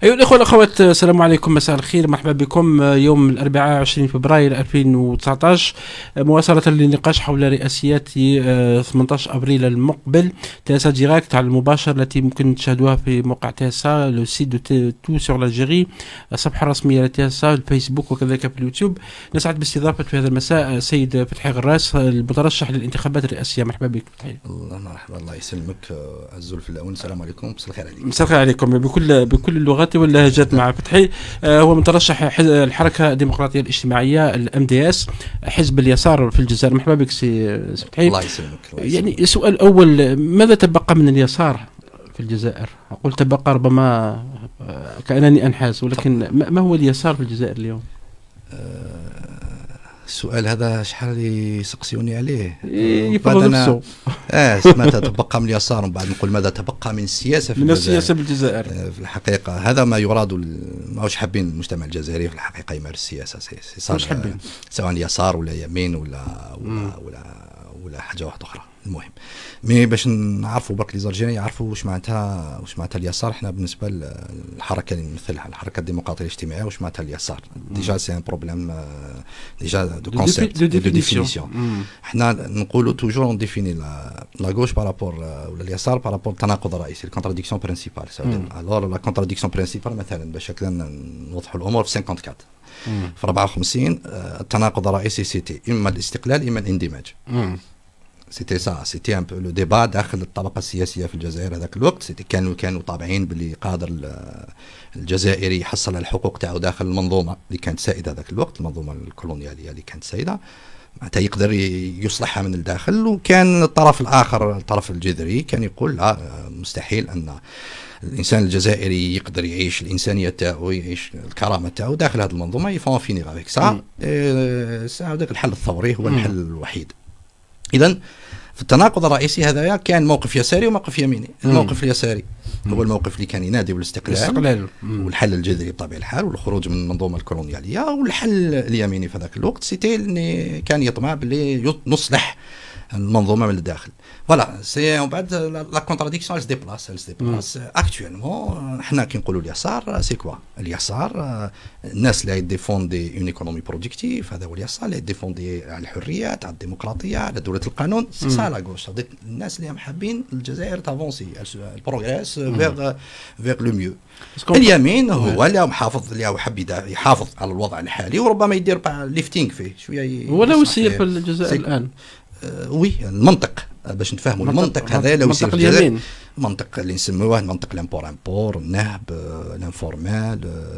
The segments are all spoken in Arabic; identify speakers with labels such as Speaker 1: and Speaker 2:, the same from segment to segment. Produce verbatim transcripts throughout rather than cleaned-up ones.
Speaker 1: أيها الأخوة والأخوات، السلام عليكم، مساء الخير، مرحبا بكم. يوم الأربعاء عشرين فبراير ألفين وتسعة عشر مواصلة للنقاش حول رئاسيات ثمانية عشر أبريل المقبل. تيسا ديراكت على المباشر التي ممكن تشاهدوها في موقع تيسا، لو سيت دو تو سور لاجيري، الصفحة الرسمية لتيسا، الفيسبوك وكذلك في اليوتيوب. نسعد باستضافة في هذا المساء السيد فتحي غراس المترشح للانتخابات الرئاسية. مرحبا بك فتحي.
Speaker 2: الله مرحبا، الله يسلمك. الزول في الأول، السلام عليكم، مساء الخير عليكم.
Speaker 1: مساء الخير عليكم بكل بكل اللغات واللهجات مع فتحي. هو مترشح الحركة الديمقراطية الاجتماعية الام دي اس، حزب اليسار في الجزائر. مرحبا بك سي فتحي.
Speaker 2: الله يسلمك.
Speaker 1: يعني السؤال الأول، ماذا تبقى من اليسار في الجزائر؟ أقول تبقى، ربما كأنني أنحاز، ولكن ما هو اليسار في الجزائر اليوم؟
Speaker 2: السؤال هذا شحال يسقسيوني عليه
Speaker 1: يفضل
Speaker 2: اه ماذا تبقى من اليسار، ومن بعد نقول ماذا تبقى من السياسه في
Speaker 1: من
Speaker 2: الجزائر.
Speaker 1: السياسه في الجزائر
Speaker 2: في الحقيقه هذا ما يراد، ماهوش حابين المجتمع الجزائري في الحقيقه يمارس السياسه،
Speaker 1: مش حابين
Speaker 2: سواء يسار ولا يمين ولا ولا ولا, ولا حاجه واحده اخرى. المهم مي باش نعرفوا برك لي زارجيني يعرفوا واش معناتها واش معناتها اليسار. احنا بالنسبه للحركه اللي نمثلها، الحركه الديمقراطيه الاجتماعيه، واش معناتها اليسار؟ ديجا سي ان بروبليم ديجا دو كونسيبت دو ديفينيسيون. احنا نقولوا توجور اون ديفيني لا غوش بارابور ولا اليسار بارابور التناقض الرئيسي، الكونتراديكسيون برينسيبال. الور لا كونتراديكسيون برينسيبال مثلا باش هكذا نوضحوا الامور في أربعة وخمسين في أربعة وخمسين التناقض الرئيسي سيتي اما الاستقلال اما الاندماج. سيتي سا سيتي ان بو لو ديبا داخل الطبقه السياسيه في الجزائر هذاك الوقت. سيتي كانوا كانوا طابعين باللي قادر الجزائري يحصل الحقوق تاعو داخل المنظومه اللي كانت سائده هذاك الوقت، المنظومه الكولونياليه اللي كانت سائده، معناتها يقدر يصلحها من الداخل. وكان الطرف الاخر، الطرف الجذري، كان يقول لا، مستحيل ان الانسان الجزائري يقدر يعيش الانسانيه تاعو، يعيش الكرامه تاعو داخل هذه المنظومه. يفون فيني افيك سا سا هذاك الحل الثوري هو الحل الوحيد. إذن في التناقض الرئيسي هذايا كان موقف يساري وموقف يميني. الموقف اليساري هو الموقف اللي كان ينادي بالاستقلال والحل الجذري بطبيعة الحال والخروج من المنظومة الكولونيالية، والحل اليميني في ذاك الوقت سيتي اللي كان يطمع باللي نصلح المنظومه من الداخل. فوالا سي ومن بعد لا كونتراديكسيون elle se déplace elle se déplace اكطوالمون. حنا كي نقولوا اليسار سي كوا اليسار؟ الناس اللي يديفوندي اون ايكونومي برودكتيف، هذا هو اليسار، اللي يديفوندي على الحريات، على الديمقراطيه، على دوله القانون. سي سا لا غوش، الناس اللي حابين الجزائر تافونسي البروغريس فيغ فيغ لو ميو. اليمين هو اللي محافظ، اللي هو حاب يحافظ على الوضع الحالي وربما يدير ليفتينغ فيه شويه.
Speaker 1: ولا يسير في الجزائر الان.
Speaker 2: وي المنطق باش نفهموا المنطق هذا لو يصير في الجزائر، المنطق اللي نسموه منطق لامبور امبور، النهب، الانفورمال،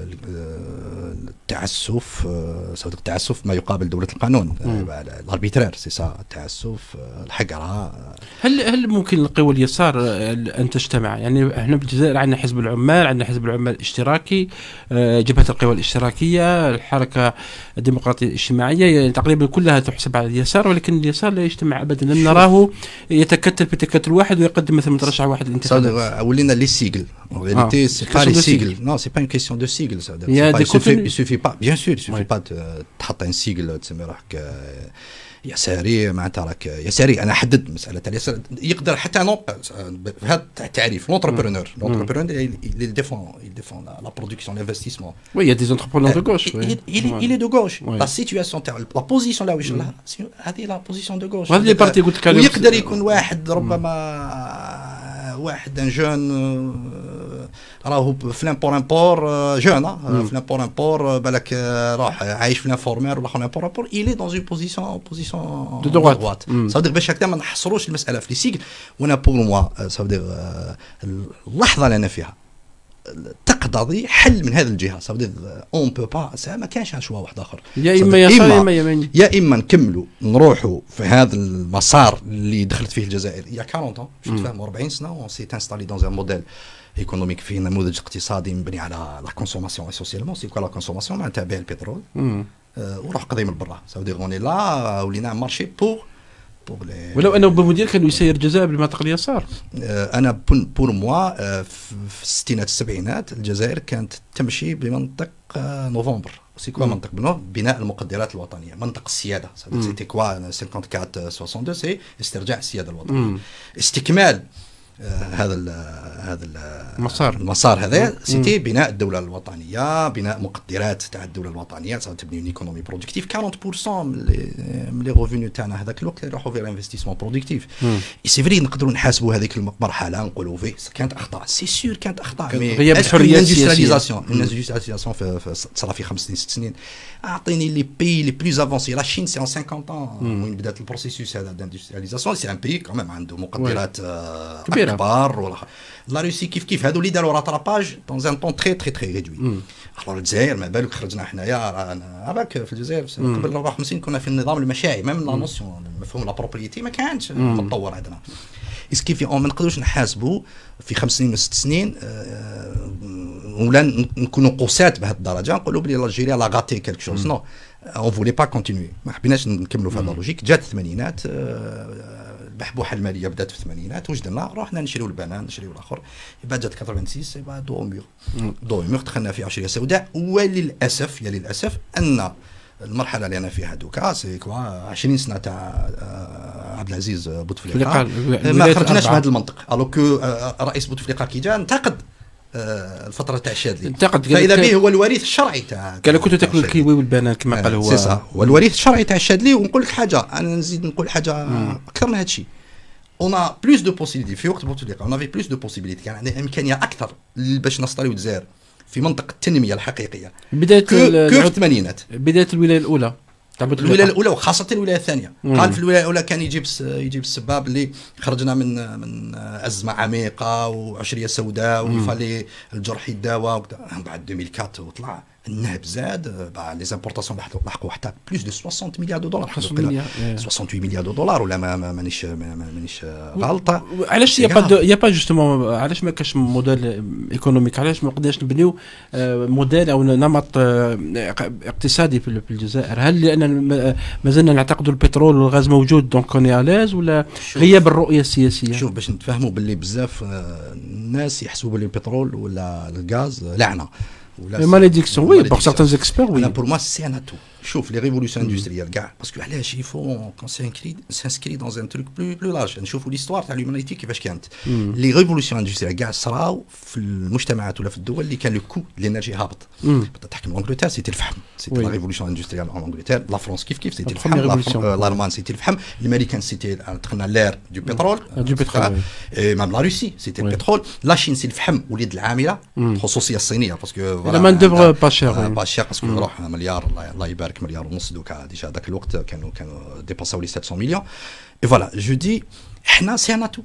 Speaker 2: التعسف، صدق التعسف ما يقابل دولة القانون، الاربيترير سي سا، التعسف، الحقرة. هل
Speaker 1: هل ممكن القوى اليسار ان تجتمع؟ يعني احنا في الجزائر عندنا حزب العمال، عندنا حزب العمال الاشتراكي، جبهة القوى الاشتراكية، الحركة الديمقراطية الاجتماعية، يعني تقريبا كلها تحسب على اليسار، ولكن اليسار لا يجتمع ابدا. لم نراه يتكتل بتكتل واحد ويقدم مثل مترشح واحد الانتخابات.
Speaker 2: ولينا لي سيغل en réalité ah, c'est pas les sigles, non c'est pas une question de sigles, ça il, pas, il, suffit, il suffit pas, bien sûr il suffit oui. pas de تحط un sigle تسمي روحك يساري معناتها راك يساري. انا حدد مساله اليسار يقدر حتى نوق في هذا التعريف l'entrepreneur l'entrepreneur il défend il défend la, la production l'investissement.
Speaker 1: Oui, il y a des entrepreneurs de gauche.
Speaker 2: Il, oui. il, il, il est de gauche. Oui. La situation la position là وش لها هذه la position de gauche.
Speaker 1: هذه البارتي قلت لك
Speaker 2: ويقدر يكون واحد ربما واحد ان جون راهو في لامبور امبور جون في لامبور امبور بالك راح عايش في لانفورمير ولا لامبور امبور إلي دون اون بوزيسيون بوزيسيون دو دوات. صادق باش هكذا ما نحصروش المساله في لي سيغل. وانا بور موا صادق اللحظه اللي انا فيها تقتضي حل من هذه الجهه. صادق اون بو با ما كانش شوا واحد اخر،
Speaker 1: يا اما يسار يا اما يمين،
Speaker 2: يا اما نكملوا نروحوا في هذا المسار اللي دخلت فيه الجزائر يا أربعين عام باش نتفاهموا أربعين سنه، اون سي انستالي دون ان موديل ايكونوميك فيه نموذج اقتصادي مبني على لا كونسوماسيون اسوسيالمون. سي كوا لا كونسوماسيون معناتها بيع البترول وروح قضيه من برا. صافي اوني لا ولينا مارشي بور
Speaker 1: ولو انه بمدير كان يسير الجزائر بالمنطقه اليسار.
Speaker 2: انا بور موا في الستينات السبعينات الجزائر كانت تمشي بمنطق نوفمبر. سي كوا منطق بناء المقدرات الوطنيه، منطق السياده. سيتي كوا أربعة وخمسين ستة وستين سي استرجاع السياده الوطنيه، استكمال هذا هذا
Speaker 1: المسار
Speaker 2: المسار هذا سيتي بناء الدوله الوطنيه، بناء مقدرات تاع الدوله الوطنيه، تبني اون ايكونومي برودكتيف. أربعين بالمئة من لي من لي ريفوني تاعنا هذاك الوقت يروحوا في الانفستيسمون برودكتيف. سي فري نقدروا نحاسبوا هذيك المرحله نقولوا في كانت اخطاء، سي سور كانت اخطاء، مي
Speaker 1: غياب الحريه السياسيه.
Speaker 2: الاندسترياليزاسيون في صرا في خمس سنين ست سنين. اعطيني لي بي لي بلوز افونسي، لا شين سي ان خمسين ans وين بدات البروسيسوس هذا داندسترياليزاسيون. سي ان بي كمان عنده مقدرات
Speaker 1: كبيره
Speaker 2: كبار. ولا لا روسي كيف كيف هادو اللي داروا راتراباج دون ان طون تري تري تري ريدوي. الوغ الجزائر ما بالك خرجنا حنايا. انا عباك في الجزائر قبل أربعة وخمسين كنا في النظام المشاعي، ميم لا نوسيون مفهوم لا بروبريتي ما كانش متطور عندنا. اسكي ما نقدروش نحاسبوا في خمس سنين وست سنين ولا نكونوا قساة بهذه الدرجه نقولوا بلي الجيريا لا غاتي كالك شوز. نو اون فولي با كونتينيو، ما حبيناش نكملوا في هذا اللوجيك. جات الثمانينات، البحبوحه الماليه بدات في الثمانينات، واش درنا؟ رحنا نشريو البنان نشريو الاخر. يبقى جات ستة وثمانين يبقى دو ميغ دو ميغ دخلنا في عشريه سوداء. وللاسف يا للاسف ان المرحله اللي انا فيها دوكا سي كوا عشرين سنه تاع عبد العزيز بوتفليقه ما خرجناش من هذا المنطق. الو كو رئيس بوتفليقه كي جا انتقد الفتره تاع الشاذلي،
Speaker 1: انتقد
Speaker 2: فاذا به هو الوريث الشرعي تاع
Speaker 1: قال كنتوا تاكلوا الكيوي والبنان كما قال هو.
Speaker 2: سي سا هو الوريث الشرعي تاع الشاذلي. ونقول لك حاجه، انا نزيد نقول حاجه اكثر من هذا الشيء. اون ا بلوس دو بوسيبيليتي في وقت بوتفليقه، اون افي بلوس دو بوسيبيليتي، كان عندنا امكانيه اكثر باش نستريو الجزائر في منطقه التنميه الحقيقيه.
Speaker 1: بدايه
Speaker 2: كو في الثمانينات،
Speaker 1: بدايه الولايه الاولى،
Speaker 2: الولايه الاولى وخاصه الولايه الثانيه. قال في الولايه الاولى كان يجيب يجيب السباب اللي خرجنا من من ازمه عميقه وعشريه سوداء ويفالي الجرح يداوى وكذا. بعد ألفين وأربعة وطلع النهب زاد، لي زامبورطاسيون لحقوا حتى بلوس دو ستين مليار دو دولار، ثمانية وستين مليار دو دولار ولا ما مانيش مانيش غلطه.
Speaker 1: علاش يا با يا با جوستومون علاش ما كاش موديل ايكونوميك؟ علاش ما نقدرش نبنيو موديل او نمط اقتصادي في الجزائر؟ هل لان ما زلنا نعتقدوا البترول والغاز موجود دونك كوني الاز، ولا غياب الرؤيه السياسيه؟
Speaker 2: شوف باش نتفاهموا باللي بزاف الناس يحسبوا باللي البترول ولا الغاز لعنه
Speaker 1: ولا ماليديكسيون. وي بور سارتان اكسبير. وي
Speaker 2: بور موا سي ان تو. شوف لي ريفولوسيون اندستريال كاع باسكو علاش يفو كون سانكري سانسكري دون ان تروك بلو بلو لارج. نشوفوا ليستوار تاع لومانيتي كيفاش كانت. لي ريفولوسيون اندستريال كاع صراو في المجتمعات ولا في الدول اللي كان لو كو الانرجي هابط. تحكم انجلترا سيتي الفحم، سيتي لا ريفولوسيون اندستريال ان انجلترا. لا فرنسا كيف كيف سيتي الفحم. الالمان سيتي الفحم. الامريكان سيتي دخلنا لير دو بترول
Speaker 1: دو بترول.
Speaker 2: مام لا روسي سيتي البترول. لا شين سي الفحم وليد العامله، خصوصيه الصينيه باسكو
Speaker 1: لا مان دوفر با شير
Speaker 2: با شير باسكو يروح مليار الله يبارك مليار ونص دوكا ديجا ذاك الوقت كانوا كانوا ديبونساو لي سبعمية مليون. اي فوالا جو دي حنا سي ان تو.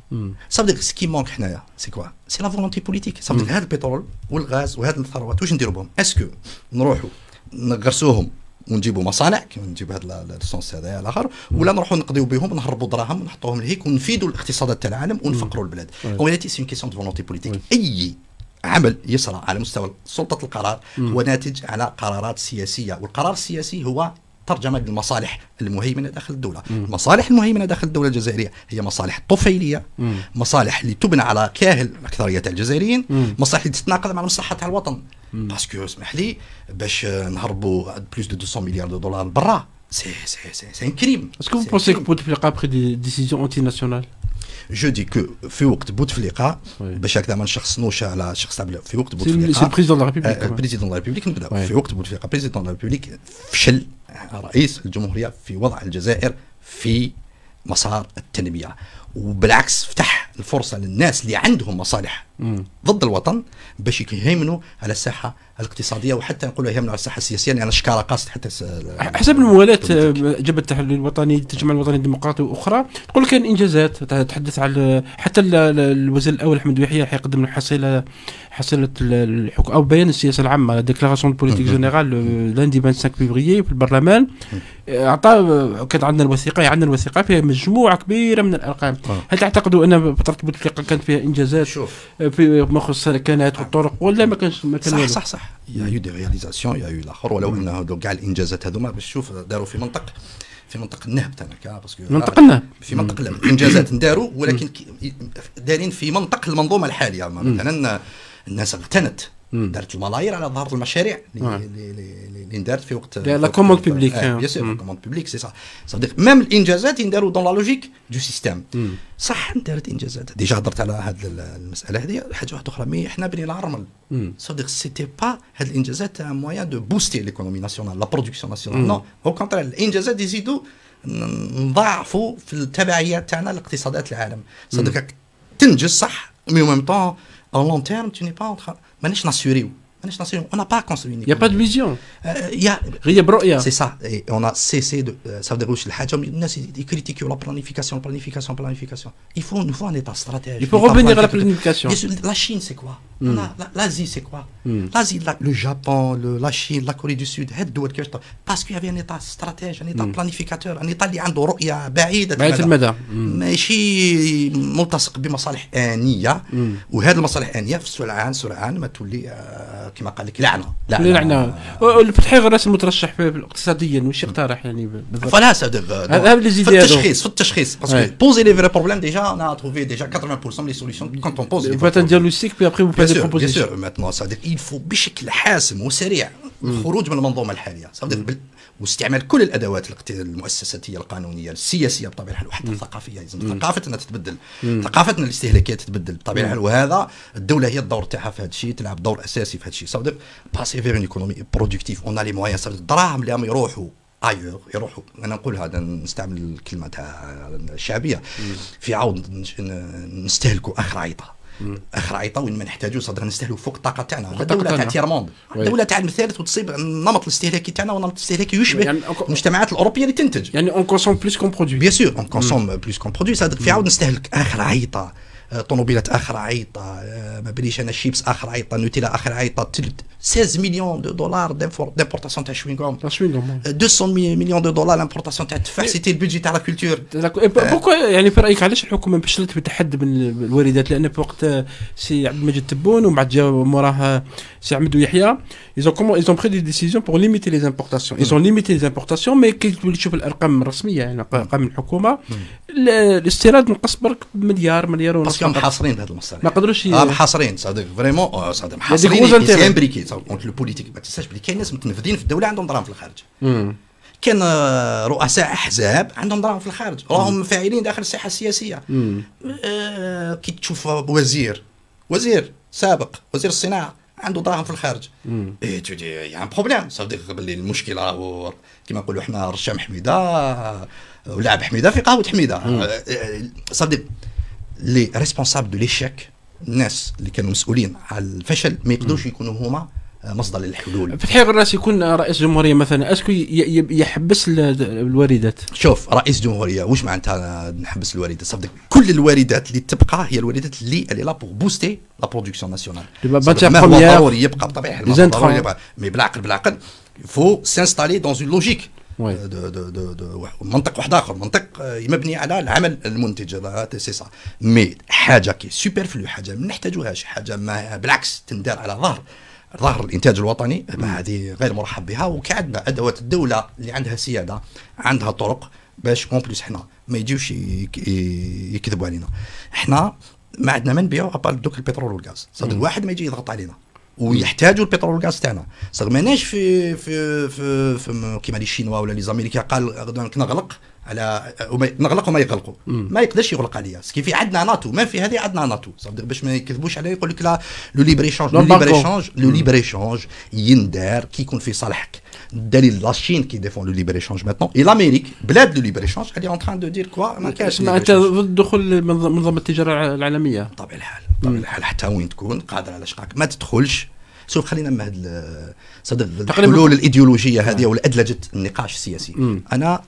Speaker 2: صافي سكي مونك حنايا سي كوا سي لا فولونتي بوليتيك. صافي هذا البترول والغاز وهذه الثروات واش نديروا بهم؟ اسكو نروحوا نغرسوهم ونجيبوا مصانع كيما نجيب هذا السونس هذا الاخر، ولا نروحوا نقضيو بهم نهربوا دراهم ونحطوهم لهيك ونفيدوا الاقتصادات تاع العالم ونفقروا البلاد؟ ولاتي سي كيسيون دو فولونتي بوليتيك. اي عمل يصرى على مستوى سلطة القرار هو ناتج على قرارات سياسية، والقرار السياسي هو ترجمة للمصالح المهيمنة داخل الدولة. المصالح المهيمنة داخل الدولة الجزائرية هي مصالح طفيلية، مصالح اللي تبنى على كاهل الأكثرية تاع الجزائريين، مصالح اللي تتناقض مع المصلحة تاع الوطن. باسكو اسمح لي باش نهربوا بلوس دو مئتين مليار دو دولار برا سي سي سي سي ان كريم.
Speaker 1: اسكو vous pensez que Bouteflika a pris des décisions antinationales؟
Speaker 2: جو دي كو في وقت بوتفليقه باش هكذا ما نشخصنوش على شخص تاع في وقت بوتفليقه
Speaker 1: سي بريزيدون لا ريبوبليك.
Speaker 2: بريزيدون لا ريبوبليك نبدا في وقت بوتفليقه بريزيدون لا ريبوبليك فشل رئيس الجمهوريه في وضع الجزائر في مسار التنميه، وبالعكس فتح الفرصه للناس اللي عندهم مصالح ضد الوطن باش يهيمنوا على الساحه الاقتصاديه، وحتى نقولوا يهيمنوا على الساحه السياسيه لان شكاره قاصد حتى
Speaker 1: حسب الموالاه جبهه التحرير الوطني التجمع الوطني الديمقراطي واخرى تقول كان انجازات. تحدث على حتى الوزير الاول احمد ويحيى حيقدم الحصيله حصيله الحكم او بيان السياسه العامه ديكلاراسيون بوليتيك جينيرال لاندي خمسة وعشرين فيفري في البرلمان. اعطى كانت عندنا الوثيقه عندنا الوثيقه فيها مجموعه كبيره من الارقام. هل تعتقدوا ان فتره بوتفليقه كانت فيها انجازات في ما يخص السكنات والطرق ولا ما كانش ما كان؟
Speaker 2: صح صح صح يا يو دي رياليزاسيون يا يو الاخر، ولو انه كاع الانجازات هذوما باش تشوف داروا في منطق في منطقه النهب تاعنا باسكو
Speaker 1: منطقه النهب
Speaker 2: في منطقه الانجازات نداروا ولكن دارين في منطق المنظومه الحاليه. مثلا الناس اغتنت دارت الملايير على ظهر المشاريع اللي اللي دارت في وقت
Speaker 1: لا كوموند بيبليك.
Speaker 2: بيان سور كوموند بيبليك سي صا صديق ميم الانجازات ينداروا دون لا لوجيك دو سيستيم. صح دارت انجازات ديجا هضرت على هذه المساله هذه. حاجه واحده اخرى مي حنا بنينا الرمل صديق سيتي با هذه الانجازات ان موان دو بوستي ليكونومي ناسيونال لا برودكسيون ناسيونال نو او كونترير الانجازات يزيدوا نضاعفوا في التبعيات تاعنا لاقتصادات العالم. صديق تنجز صح مي او ميم طون اون لون تيرم tu n'es pas en train مانيش ناسيوريو مانيش ناسيوريو on n'a pas construit une
Speaker 1: il y a pas de vision
Speaker 2: il y a
Speaker 1: غير برؤيه
Speaker 2: c'est ça et on a cessé de ça veut dire واش الحاجه الناس يكريتيكيو لا بلانيفيكاسيون بلانيفيكاسيون بلانيفيكاسيون il faut nous faut un état stratège
Speaker 1: il faut revenir à la planification.
Speaker 2: La Chine c'est quoi on a l'Asie c'est quoi l'Asie le Japon la Chine la Corée du Sud هاد الدول كيفاش parce qu'il y avait un état stratège un état planificateur un état اللي عنده رؤيه بعيده
Speaker 1: بعيده المدى
Speaker 2: ماشي ملتصق بمصالح آنية. وهذه المصالح الآنية في سرعان سرعان ما تولي كما قال لك لعنة
Speaker 1: لعنة. الفتحي الرئيس المترشح اقتصاديا واش يقترح يعني
Speaker 2: فلا صدق في التشخيص في التشخيص باسكو بوزي لي فري بروبليم ديجا انا تروفي ديجا ثمانين بالمئة لي سوليسيون كونت اون بوز
Speaker 1: فات ندير لو سيك بي ابري فو بازي
Speaker 2: بروبوزيسيون. بيان سور ماتنون صدق il faut بشكل حاسم وسريع الخروج من المنظومة الحالية صدق واستعمال كل الادوات المؤسساتيه القانونيه السياسيه بطبيعه الحال وحتى الثقافيه. لازم ثقافتنا تتبدل ثقافتنا الاستهلاكيه تتبدل بطبيعه الحال وهذا الدوله هي الدور تاعها في هذا الشيء تلعب دور اساسي في هذا الشيء. صدق باسي فيغ اون ايكونومي برودكتيف اون لي موان صدق الدراهم اللي راهم يروحوا ايور يروحوا انا نقول هذا نستعمل الكلمه تاع الشعبيه في عوض نستهلكوا اخرايطه اخرايطه وين ما نحتاجوا صدق نستهلكوا فوق الطاقه تاعنا. الدوله تاع تير موند الدوله تاع المثال وتصيب النمط الاستهلاكي تاعنا والنمط الاستهلاكي يشبه يعني المجتمعات الاوروبيه اللي تنتج
Speaker 1: يعني اون كونسوم بلوس كون برودوي.
Speaker 2: بيان سور اون كونسوم بلوس كون برودوي صدق في عاود نستهلك اخرايطه طوموبيلات اخر عيطه ما بليش انا شيبس اخر عيطه نوتيلا اخر عيطه ستة عشر مليون دو دولار ديمبورتاسيون تاع شوينغوم مئتين مليون دو دولار لامبورتاسيون تاع التفاح سيتي البيجي تاع لا كولتور.
Speaker 1: بوكو يعني في رايك علاش الحكومه بشلت بالتحدي من الواردات؟ لان في وقت سي عبد المجيد تبون ومع جا موراه سي عمدو يحيى ils ont comment ils ont pris des décisions pour limiter les importations. ils ont limité les importations mais كي تولي تشوف الارقام الرسميه يعني ارقام الحكومه الاستيراد نقص برك مليار مليار ونص
Speaker 2: باسكو محاصرين بهذه المساله
Speaker 1: ما قدروش
Speaker 2: اه محاصرين صادق فريمون صادق محاصرين سي امبريكي اونت لو بوليتيك. ما تنساش بلي كاين ناس متنفذين في الدوله عندهم دراهم في الخارج. كان رؤساء احزاب عندهم دراهم في الخارج راهم فاعلين داخل الساحه السياسيه. آه كي تشوف وزير وزير سابق وزير الصناعه عنده دراهم في الخارج. اي تو دي يا ان بروبليم صدق باللي المشكله هو كما نقولوا احنا رشام حميده ولعب حميده في قهوه حميده. صدق لي ريسبونسابل دو ليشيك الناس اللي كانوا مسؤولين على الفشل ما يقدروش يكونوا هما مصدر للحلول.
Speaker 1: فتحي الراس يكون رئيس جمهوريه مثلا اسكو يحبس الواردات؟ شوف
Speaker 2: رئيس جمهوريه واش معناتها نحبس الواردات؟ صدق كل الواردات اللي تبقى هي الواردات اللي اللي لا بور بوستي لا برودكسيون ناسيونال. ما هو ضروري يبقى بطبيعه الحال ضروري يبقى مي بالعقل بالعقل فو سانستالي دون اون لوجيك دو دو دو دو منطق واحد اخر منطق مبني على العمل المنتج سي سا. مي حاجه كي سوبرفلو حاجه ما نحتاجوهاش حاجه ما بالعكس تندار على ظهر ظهر الانتاج الوطني هذه غير مرحب بها. وكعندنا ادوات الدوله اللي عندها سياده عندها طرق باش اون بليس حنا ما يجيوش يكذبوا علينا. حنا ما عندنا ما نبيعوا ابال دوك البترول والغاز صدق واحد ما يجي يضغط علينا ويحتاجوا البترول والغاز تاعنا. صدق ماناش في في في, في كيما لي الشينوا ولا لي زاميريكا قال نغلق على نغلق وما يغلقوا ما يقدرش يغلق عليا سكي في عندنا ناتو ما في هذه عندنا ناتو صدق باش ما يكذبوش عليا يقول لك لا لو ليبر ايشانج لو ليبر ايشانج لو ليبر ايشانج يندار كي يكون في صالحك. الدليل لاشين كي ديفون لو ليبر ايشانج ماتنون اي لامريك بلاد لو ليبر ايشانج اللي اون تران دو دير كوا ما كاينش
Speaker 1: انت ضد دخول منظمه التجاره العالميه
Speaker 2: بطبيعه الحال بطبيعه الحال حتى وين تكون قادر على شقاك ما تدخلش. شوف خلينا من هذا صدق الحلول الايديولوجيه هذه ولا ادلجه النقاش السياسي. مم. انا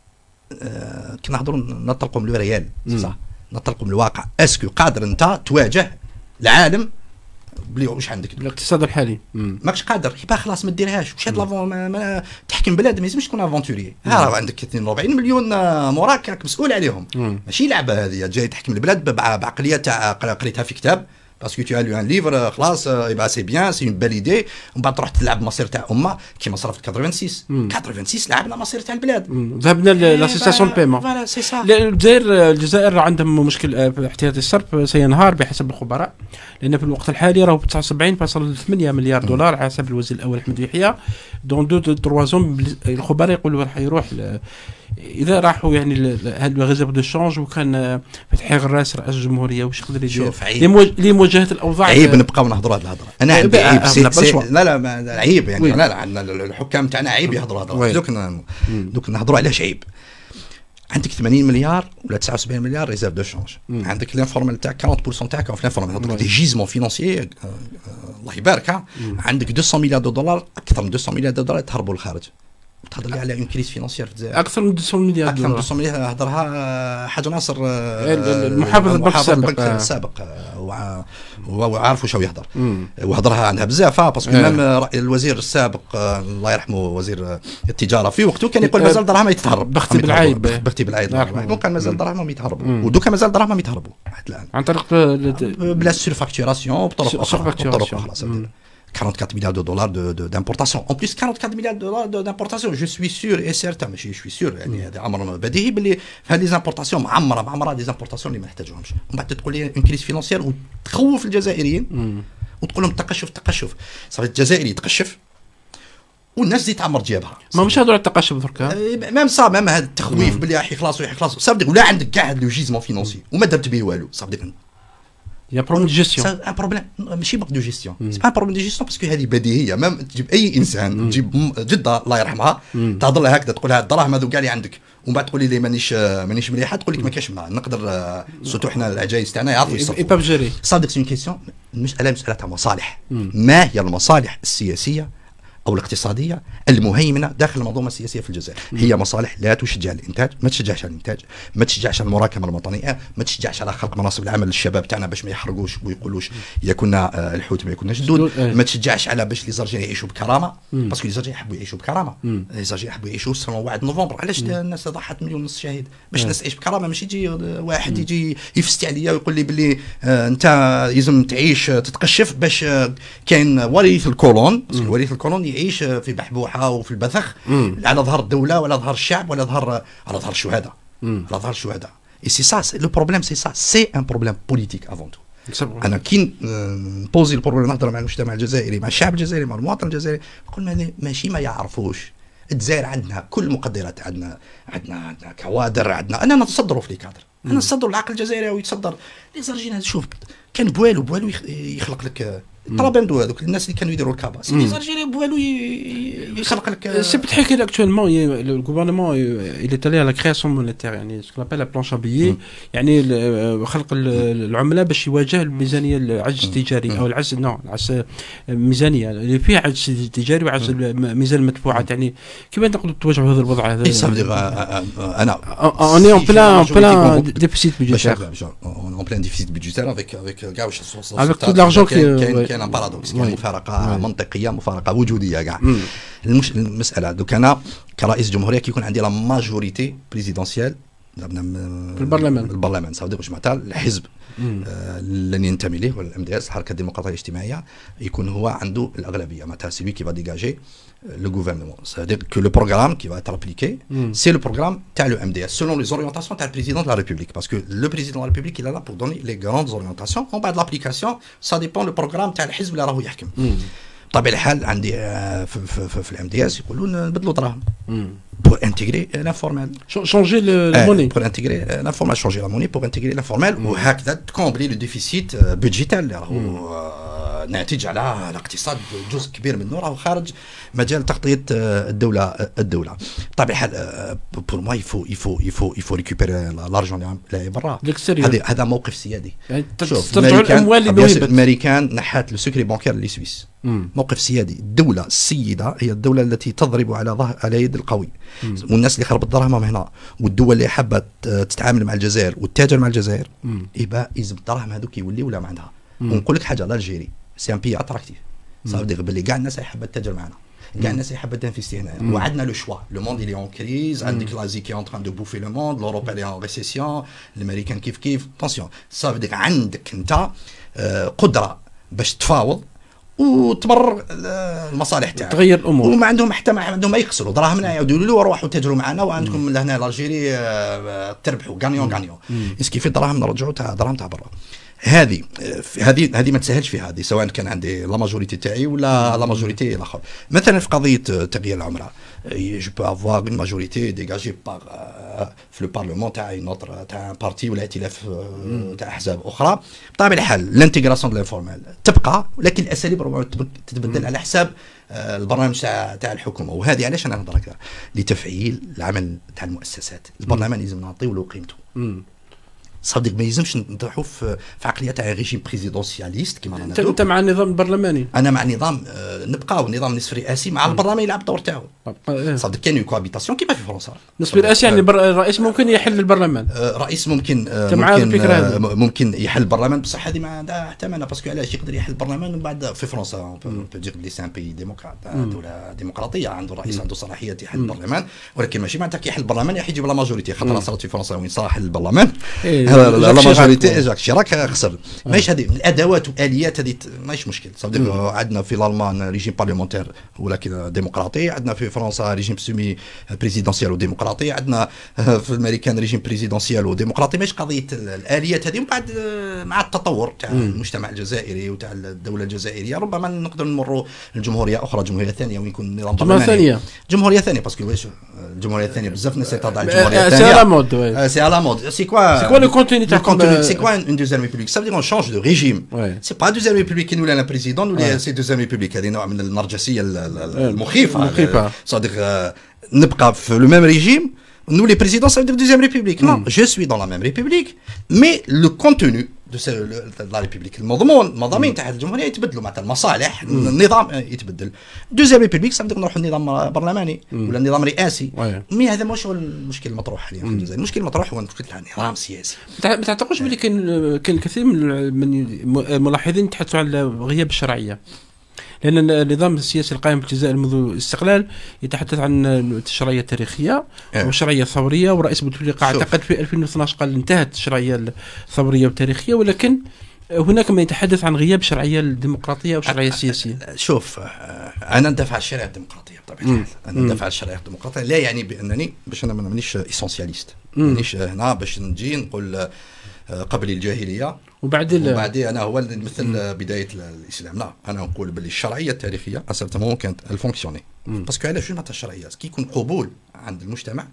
Speaker 2: آه كنا نهضروا نطلقوا من الريال صح نطلقوا من الواقع. اسكو قادر انت تواجه العالم بلي واش عندك
Speaker 1: الاقتصاد الحالي
Speaker 2: ماكش قادر يبقى خلاص ما ديرهاش واش هاد لافون ما, ما تحكم بلاد ما لازمش تكون افونتوري. ها عندك اثنين وأربعين مليون موراك راك مسؤول عليهم. ماشي لعبه هذه جاي تحكم البلاد بعقليه تاع قريتها في كتاب باسكو تو لو ان ليفر خلاص يبقى سي بيان سي اون بال ايدي، ومن بعد تروح تلعب مصير تاع امه كيما صرا في ثمانية وثمانين ثمانية وثمانين لعبنا مصير تاع البلاد،
Speaker 1: ذهبنا لاسيستاسيون بيمون.
Speaker 2: فوالا سي سا.
Speaker 1: الجزائر الجزائر عندهم مشكل احتياطي الصرف سينهار بحسب الخبراء، لان في الوقت الحالي راهو تسعة وسبعين فاصلة ثمانية مليار دولار على حسب الوزير الاول احمد يحيى. دون دو تروازون الخبراء يقولوا راح يروح اذا راحوا يعني هاد الغزاب دو شونج، وكان فتحي غراس رئيس الجمهوريه واش يقدر يدير لمواجهه الاوضاع.
Speaker 2: عيب نبقاو نهضروا هذه الهضره. انا عندي عيب سي سي لا لا عيب يعني لا لا عندنا الحكام تاعنا عيب يهضروا هضره. دوك دوك نهضروا علاش عيب. عندك ثمانين مليار ولا تسعة وسبعين مليار ريزيرف دو شونج، عندك لانفورمال تاع أربعين بالمئة تاعك في لانفورمال، عندك دي جيزمون فينانسيي الله يبارك، عندك مئتين مليار دولار، اكثر من مئتين مليار دولار تهربوا للخارج. تهضر لي على اون كريز فينانسيير في الجزائر
Speaker 1: اكثر من مئتين مليار
Speaker 2: اكثر من مئتين مليار هضرها حاج ناصر
Speaker 1: المحافظ البنك السابق
Speaker 2: السابق وعارف واش هو يهضر، وهضرها عنها بزاف باسكو ميم الوزير السابق الله يرحمه وزير التجاره في وقته كان يقول مازال دراهم يتهرب
Speaker 1: بختي بالعيب
Speaker 2: بختي بالعيب كان مازال دراهم يتهربوا، ودوكا مازال دراهم يتهربوا حتى الان
Speaker 1: عن طريق
Speaker 2: بلا سيرفاكتوراسيون وبطرق اخرى بطرق اخرى. quarante-quatre milliards de dollars de, de, d'importation. En plus, quarante-quatre milliards de dollars de, d'importation, je suis sûr et certain, mais je suis sûr, يعني هذا امر بديهي باللي هذه les importations معمره معمره دي importations اللي ما نحتاجوهمش. ومن بعد تقول لي اون كريز فينانسيير وتخوف الجزائريين وتقول لهم تقشف تقشف. صافي الجزائري يتقشف والناس دي تعمر جيبها.
Speaker 1: ما مش هذول التقشف دركا.
Speaker 2: ميم صا ميم هذا التخويف باللي راح يخلصوا يخلصوا. صافي ولا عندك كاع لو جيزمون فينانسي وما درت به والو. صافي
Speaker 1: Il y a un problème de gestion.
Speaker 2: C'est un problème, ماشي بق دو جيستيون. C'est pas un problème de gestion parce que هذه بديهية. مام تجيب أي إنسان تجيب جدة الله يرحمها تهضر لها هكذا تقول لها الدراهم هذو كاع اللي عندك ومن بعد تقولي لي مانيش مانيش مليحة تقول لك ما كاش منها نقدر سوتو حنا العجايز تاعنا يعرفوا يصرفوا. صادق سي كيسيون المسألة مسألة تاع مصالح. ما هي المصالح السياسية أو الاقتصادية المهيمنة داخل المنظومة السياسية في الجزائر؟ هي مصالح لا تشجع الإنتاج، ما تشجعش على الإنتاج، ما تشجعش على المراكمة الوطنية، ما تشجعش على خلق مناصب العمل للشباب تاعنا باش ما يحرقوش ويقولوش ياكلنا الحوت ما ياكلناش الدود، ما تشجعش على باش لي زارجين يعيشوا بكرامة، باسكو لي زارجين يحبوا يعيشوا بكرامة، لي زارجين يحبوا يعيشوا سنة وعد نوفمبر، علاش الناس ضحت مليون ونص شهيد باش الناس تعيش بكرامة، ماشي يجي واحد يجي يفستي عليا ويقول لي باللي أنت لازم تعيش تتقشف باش كاين وريث الكولون، باسكو وريث الكولون يعيش في بحبوحه وفي البذخ على ظهر الدوله ولا ظهر الشعب ولا ظهر على ظهر الشهداء على ظهر الشهداء. اي سي سا لو بروبليم سي سا سي ان بروبليم بوليتيك افون تو. انا كي نبوزي البروبليم نهضر مع المجتمع الجزائري مع الشعب الجزائري مع المواطن الجزائري نقول ماشي ما يعرفوش الجزائر عندنا كل المقدرات، عندنا عندنا عندنا كوادر، عندنا انا نتصدروا في لي كادر، انا نتصدر العقل الجزائري ويتصدر لي زارجين. شوف كان بوالو بوالو يخلق لك طرابندو هذوك الناس اللي كانوا يديروا الكابا سي زارجيري بوالو يخلق لك
Speaker 1: سي بتحكي اكtuellement le gouvernement il est allé à la création monétaire يعني ce qu'on appelle la planche à billets يعني خلق العمله باش يواجه الميزانيه العجز التجاري او العجز نوع العجز الميزانيه اللي فيها عجز تجاري وعجز ميزان المدفوعات. يعني كيف نقدروا تواجهوا هذا الوضع هذا؟
Speaker 2: انا
Speaker 1: on est en plein en plein déficit budgétaire
Speaker 2: en plein déficit budgétaire avec avec كاع واش
Speaker 1: avec tout l'argent qui
Speaker 2: كان بارادوكس، كان مفارقه منطقيه مفارقه وجوديه كاع. المش... المساله دوك انا كرئيس جمهوريه كيكون عندي لا ماجوريتي بريزيدونسيال في
Speaker 1: البرلمان
Speaker 2: البرلمان صافي واش معناتها الحزب اللي ننتمي ليه ولا الام دي اس الحركه الديمقراطيه الاجتماعيه يكون هو عنده الاغلبيه معناتها سي لوي كي فا ديجاجي le gouvernement. C'est-à-dire que le programme qui va être appliqué, mm. c'est le programme t'as le M D S, selon les orientations t'as le président de la République. Parce que le président de la République, il est là pour donner les grandes orientations. En bas de l'application, ça dépend du programme t'as le حزب اللي راهو يحكم. بطبيعة الحال عندي في, في, في, في الام دي اس يقولون نبدلوا دراهم pour intégrer l'informel.
Speaker 1: Changer le, la monnaie.
Speaker 2: Pour intégrer l'informel, changer la monnaie pour intégrer l'informel وهكذا تكومبلي le déficit budgétaire اللي راهو ناتج على الاقتصاد جزء كبير منه راهو خارج مجال تغطية الدولة الدولة. بطبيعة الحال بور موا يفو يفو يفو يفو ريكوبيري لارجون اللي برا. هذا هذا موقف سيادي.
Speaker 1: يعني ترجعوا الأموال اللي وهبت.
Speaker 2: الأمريكان نحات لو سكري بانكير اللي سويس. موقف سيادي. الدولة السيدة هي الدولة التي تضرب على ظهر على يد القوي. مم. والناس اللي خربت دراهمهم هنا والدول اللي حابة تتعامل مع الجزائر وتتاجر مع الجزائر يبقى يزم الدراهم هذوك يوليو ولا ما عندها. ونقول لك حاجة الجيري سي ان بي اتراكتيف. صافي باللي كاع الناس حابة تتاجر معنا. كاع الناس اللي حابه تنفيستي هنا وعندنا لو شوا لو موند اللي اون كريز عندك لازي كي اون تران دو بوفي لو موند لوروب اللي اون ريسيسيون الامريكان كيف كيف طونسيون صافي عندك انت قدره باش تفاوض وتبرر المصالح تاعك
Speaker 1: تغير الامور
Speaker 2: وما عندهم حتى ما عندهم ما يخسروا دراهمنا يعاودوا له روحوا تاجروا معنا وعندكم لهنا لالجيري تربحوا غانيون غانيون اسكي في دراهم نرجعوا تاع دراهم تاع برا هذه هذه هذه ما تسهلش فيها هذه سواء كان عندي لا ماجوريتي تاعي ولا لا ماجوريتي الاخر مثلا في قضيه تغيير العمره جو بو افوار اون ماجوريتي ديجاجي بار في لو بارلمون تاع نوتر تاع بارتي ولا ائتلاف تاع احزاب اخرى بطبيعه الحال لانتيغراسيون دو لانفورمال تبقى ولكن الاساليب ربما تتبدل على حساب البرنامج تاع تاع الحكومه وهذه علاش انا نهضر هكا لتفعيل العمل تاع المؤسسات البرلمان لازم نعطيو له قيمته صدق ما يلزمش نطيحوا في عقليه تاع ريجيم بريزيدونسياليست كيما رانا نديروا.
Speaker 1: انت مع النظام البرلماني؟
Speaker 2: انا مع نظام آه نبقاو نظام نصف رئاسي مع البرلمان يلعب الدور تاعو. صدق كاين يو كوابيتاسيون كيما في فرنسا.
Speaker 1: نصف رئاسي يعني الرئيس ممكن يحل البرلمان.
Speaker 2: آه رئيس ممكن آه ممكن آه ممكن يحل البرلمان بصح هذه ما عندها حتى معنى باسكو علاش يقدر يحل البرلمان ومن بعد في فرنسا دير لي سان بي ديموقراط دوله ديمقراطيه عنده الرئيس عنده صلاحيه يحل البرلمان ولكن ماشي معناتها كي يحل البرلمان يحل يجيب لا ماجوريتي خاطر صارت في فرنسا وين صار حل البرلمان جاك شراك خسر ماشي هذه الادوات والاليات هذه ماشي مشكل صافي عندنا في الالمان ريجيم بارلمونتير ولكن ديمقراطي عندنا في فرنسا ريجيم سيمي بريزيدونسيال وديمقراطي عندنا في الامريكان ريجيم بريزيدونسيال وديمقراطي ماشي قضيه الاليات هذه ومن بعد مع التطور تاع المجتمع الجزائري وتاع الدوله الجزائريه ربما نقدر نمروا لجمهوريه اخرى جمهوريه ثانيه وين يكون نظام
Speaker 1: برلماني ثانيه
Speaker 2: جمهوريه ثانيه باسكو واش الجمهوريه الثانيه بزاف ناس تضع الجمهوريه الثانيه سي على
Speaker 1: مود
Speaker 2: سي على مود سي كوا
Speaker 1: سي كوا لو كونتوني تاع
Speaker 2: c'est quoi une deuxième république ça veut dire on change de régime ouais. c'est pas deuxième république qui nous l'a un président nous ouais. c'est deuxième république هذه نوع من النرجسيه المخيفه صادق نبقى في le même régime nous les présidents ça veut dire deuxième république non je suis dans la même république mais le contenu de la république المضمون المضامين تاع الجمهوريه يتبدلوا معناتها المصالح النظام يتبدل دوزيام ريبوبليك صافي نروحوا لنظام برلماني ولا نظام رئاسي مي هذا مش هو المشكل المطروح حاليا في الجزائر المشكل المطروح هو المشكل تاع النظام السياسي
Speaker 1: ما تعتقدش بلي كان كان الكثير من الملاحظين يتحدثوا على غياب الشرعيه لأن النظام السياسي القائم في الجزائر منذ الاستقلال يتحدث عن الشرعية التاريخية والشرعية الثورية ورئيس بوتفليقة اعتقد في ألفين واثناش قال انتهت الشرعية الثورية والتاريخية ولكن هناك من يتحدث عن غياب الشرعية الديمقراطية والشرعية السياسية.
Speaker 2: شوف أنا ندافع عن الشرعية الديمقراطية بطبيعة الحال أنا ندافع عن الشرعية الديمقراطية لا يعني بأنني باش أنا مانيش إيسونسياليست مانيش هنا باش نجي نقول قبل الجاهليه
Speaker 1: وبعد
Speaker 2: وبعدين انا هو اللي نمثل بدايه الاسلام لا انا نقول باللي الشرعيه التاريخيه اساسا كانت الفونكسيوني باسكو علاش شنو معناتها الشرعيه كي يكون قبول عند المجتمع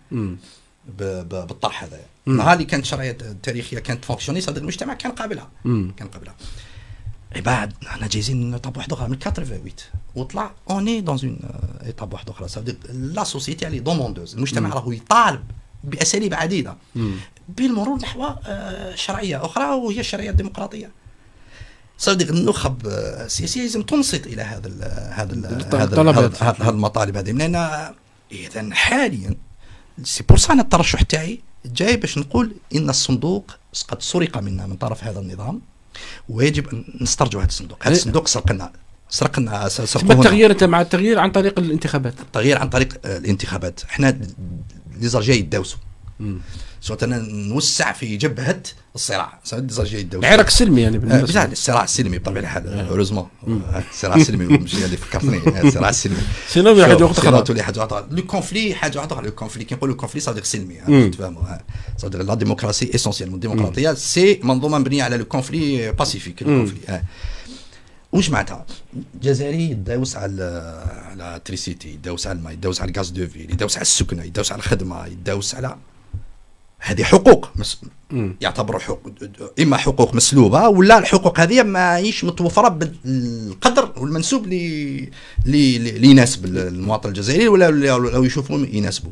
Speaker 2: بالطرح هذا النهار اللي كانت الشرعيه التاريخيه كانت فونكسيوني صدق المجتمع كان قابلها كان قابلها بعد احنا جايزين ايطاب واحده اخرى من ثمانية وثمانين وطلع اوني دون اون ايطاب واحده اخرى صدق لا سوسيتي اللي دوموندوز المجتمع راهو يطالب باساليب عديده بالمرور نحو شرعيه اخرى وهي الشرعيه الديمقراطيه صدق النخب السياسيه لازم تنصت الى هذا ال هذا ال هذا هذا المطالب هذه لان اذا حاليا سي بور سا الترشح تاعي جاي باش نقول ان الصندوق قد سرق منا من طرف هذا النظام ويجب ان نسترجع هذا الصندوق هذا الصندوق سرقنا سرقنا
Speaker 1: سرقنا التغيير انت مع التغيير عن طريق الانتخابات
Speaker 2: التغيير عن طريق الانتخابات احنا لي زارجيا يداوسوا سواء نوسع في جبهه الصراع سواء الزرجيه الدوليه
Speaker 1: العراق السلمي يعني
Speaker 2: بالنسبه الصراع السلمي بطبيعه الحال هوريزمون الصراع السلمي مش اللي فكرتني الصراع السلمي
Speaker 1: سينو واحد وقت اخرى
Speaker 2: تولي حاجه اخرى لو كونفلي حاجه اخرى لو كونفلي كي نقولوا كونفلي صادق سلمي تفهموا صادق لا ديمقراطيه اسونسيال الديمقراطيه سي منظومه مبنيه على لو كونفلي باسيفيك الكونفلي واش معناتها الجزائري يداوس على على التريسيتي يداوس على الماء يداوس على الغاز دو فيل يداوس على السكنه يداوس على الخدمه يداوس على هذه حقوق مس... يعتبروا حقوق اما حقوق مسلوبه ولا الحقوق هذه ماهيش متوفره بالقدر والمنسوب اللي اللي يناسب المواطن الجزائري ولا لو يشوفوا يناسبه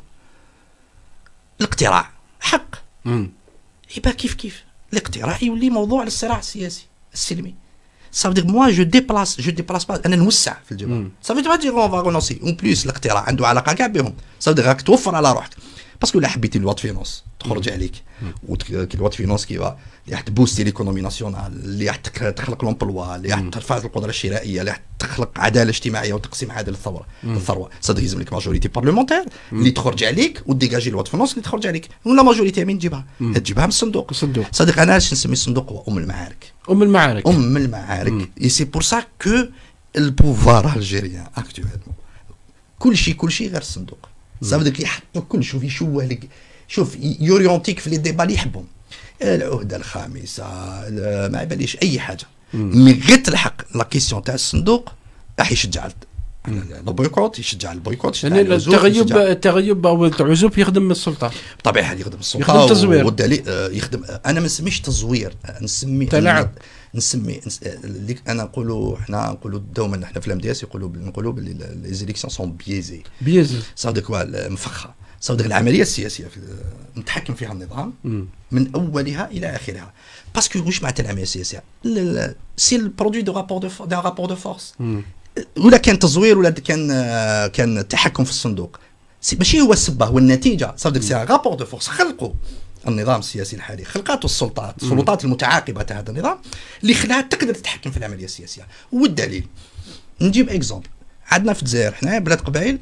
Speaker 2: الاقتراع حق يبقى كيف كيف الاقتراع يولي موضوع للصراع السياسي السلمي ça veut dire moi je déplace je déplace pas انا نوسع في الجبهه ça veut pas dire on va renoncer en plus الاقتراع عنده علاقه كاع بهم ça veut dire راك توفر على روحك باسكو لا حبيتي لوا فينونس تخرج عليك وكي لوا فينونس كي اللي راح تبوستي ليكونومي ناسيونال، اللي راح تخلق لومبلوا، اللي راح ترفع القدره الشرائيه، اللي راح تخلق عداله اجتماعيه وتقسيم عادل الثروه الثروه صدق يلزم لك ماجوريتي بارلمونتير اللي تخرج عليك وديجاجي لوا فينونس اللي تخرج عليك. ولا ماجوريتي من تجيبها؟ تجيبها من الصندوق.
Speaker 1: الصندوق
Speaker 2: صدق انا اش نسمي الصندوق هو ام المعارك.
Speaker 1: ام المعارك
Speaker 2: ام المعارك اي سي بور سا كو البوفوار الجيريان اكتويلمون كل شيء كل شيء غير الصندوق. صافي يحطوا كل شوف يشوه لك، شوف يوريونتيك في لي ديبا اللي يحبهم، العهده الخامسه ما يباليش اي حاجه مي غير تلحق لا كيسيون تاع الصندوق راح يشجع البويكوت، يشجع البويكوت،
Speaker 1: يعني التغيب التغيب او التعزب يخدم السلطه
Speaker 2: بطبيعه الحال، يخدم السلطه
Speaker 1: يخدم التزوير
Speaker 2: والدليل يخدم. انا ما نسميش تزوير، نسمي
Speaker 1: تلاعب،
Speaker 2: نسمي اللي انا نقولوا احنا نقولوا دوما احنا في الام دي اس يقولوا نقولوا باللي لي زيليكسيون سون بيزي
Speaker 1: بيزي
Speaker 2: صافي كوا مفخه. صافي العمليه السياسيه نتحكم فيها النظام من اولها الى اخرها. باسكو واش معناتها العمليه السياسيه؟ سي البرودوي دو رابور دو دو رابور دو فورس، ولا كان تزوير ولا كان كان التحكم في الصندوق، ماشي هو السبه، هو النتيجه. صافي سي رابور دو فورس خلقوا النظام السياسي الحالي، خلقاته السلطات السلطات المتعاقبه تاع هذا النظام اللي خلاها تقدر تتحكم في العمليه السياسيه. والدليل نجيب اكزومبل، عندنا في الجزائر حنا بلاد قبائل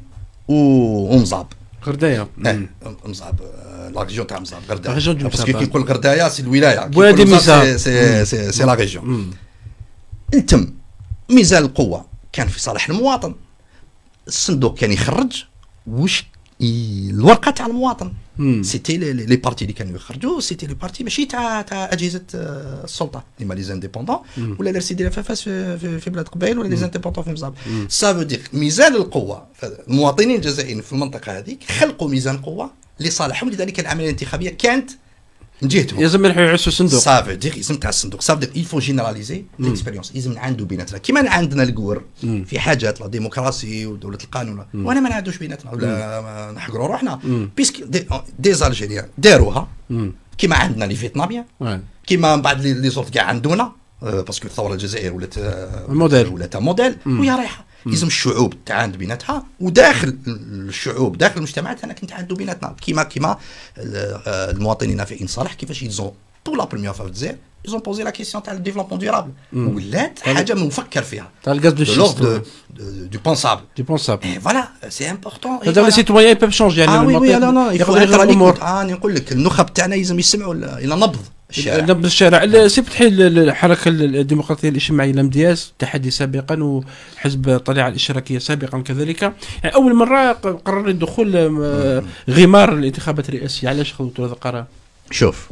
Speaker 2: ومزاب
Speaker 1: غردايه.
Speaker 2: اه مزاب لا ريجيون تاع مزاب غردايه،
Speaker 1: باسكو
Speaker 2: كي نقول غردايه سي الولايه،
Speaker 1: وادي مزاب
Speaker 2: سي سي سي لا ريجيون. انتم ميزان القوه كان في صالح المواطن، الصندوق كان يخرج واش الورقه تاع المواطن، سيتي لي بارتي اللي كانوا يخرجوا، سيتي لي بارتي ماشي تاع تاع اجهزه السلطه، اما لي زانديبوندون ولا لي سيدي فاس في, في, في بلاد قبائل ولا لي زانديبوندون في مزاب. سافو دير ميزان القوه، المواطنين الجزائريين في المنطقه هذيك خلقوا ميزان قوه لصالحهم، لذلك العمليه الانتخابيه كانت من جهتهم.
Speaker 1: يلزم يروحوا يعسوا الصندوق.
Speaker 2: صافي دير يلزم تاع الصندوق، صافي دير يفو جينيراليزي ليكسبيريونس، يلزم عنده بيناتنا كيما عندنا القور في حاجات لا ديمقراطي ودوله القانون، وانا ما نعدوش بيناتنا ولا نحقروا روحنا بيسك دي, دي زالجيريان داروها كيما عندنا لي فيتناميان، كيما من بعد لي زورت كاع عندنا باسكو الثوره الجزائر ولات
Speaker 1: موديل
Speaker 2: ولات موديل وهي رايحه. لازم الشعوب تعاند بيناتها، وداخل الشعوب داخل المجتمعات انا كنت عنده بيناتنا كيما كيما المواطنين في صالح كيفاش يزون بور لا بروميير فوا في الجزائر يزون بوزي لا كيسيون تاع الديفلوبمون ديورابل، ولات حاجه مفكر فيها
Speaker 1: تاع الغاز دو شيست
Speaker 2: دو بونسابل
Speaker 1: دو بونسابل.
Speaker 2: اي فوالا سي امبورطون.
Speaker 1: هذا لي سيتويان بيب شونجي يعني
Speaker 2: المواطن لا لا
Speaker 1: يقدر يغير الامور.
Speaker 2: اه نقول لك النخب تاعنا لازم يسمعوا الى نبض الشارع.
Speaker 1: نبض الشارع. سي فتحي الحركه الديمقراطيه الاجتماعيه الام دي اس تحدي سابقا وحزب الطليعه الاشتراكيه سابقا كذلك، يعني اول مره قرر الدخول غمار الانتخابات الرئاسيه. علاش خذوا هذا القرار؟
Speaker 2: شوف